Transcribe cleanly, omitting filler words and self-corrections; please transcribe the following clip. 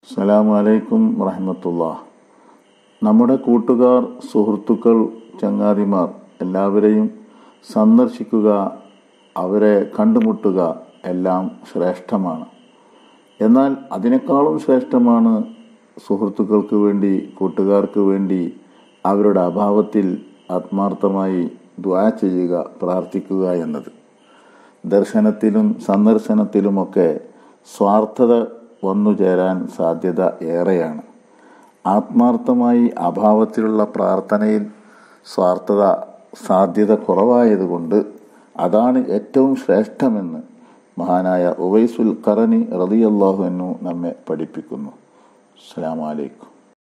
അസ്സലാമു അലൈക്കും വറഹ്മത്തുള്ളാഹി. നമ്മുടെ കൂട്ടുകാർ, സുഹൃത്തുക്കൾ, ചങ്ങാതിമാർ എല്ലാവരെയും സന്ദർശിക്കുക, അവരെ കണ്ടുമുട്ടുക എല്ലാം ശ്രേഷ്ഠമാണ്. എന്നാൽ അതിനേക്കാളും ശ്രേഷ്ഠമാണ് സുഹൃത്തുക്കൾക്ക് വേണ്ടി, കൂട്ടുകാർക്ക് വേണ്ടി അവരുടെ അഭാവത്തിൽ ആത്മാർത്ഥമായി ദുആ ചെയ്യുക, പ്രാർത്ഥിക്കുക എന്നത്. ദർശനത്തിലും സന്ദർശനത്തിലുമൊക്കെ സ്വാർത്ഥത വന്നു ചേരാൻ സാധ്യത ഏറെയാണ്. ആത്മാർത്ഥമായി അഭാവത്തിലുള്ള പ്രാർത്ഥനയിൽ സ്വാർത്ഥത സാധ്യത കുറവായതുകൊണ്ട് അതാണ് ഏറ്റവും ശ്രേഷ്ഠമെന്ന് മഹാനായ ഉവൈസുൽ ഖറനി റളിയല്ലാഹു അൻഹു നമ്മെ പഠിപ്പിക്കുന്നു. അസ്സലാമു അലൈക്കും.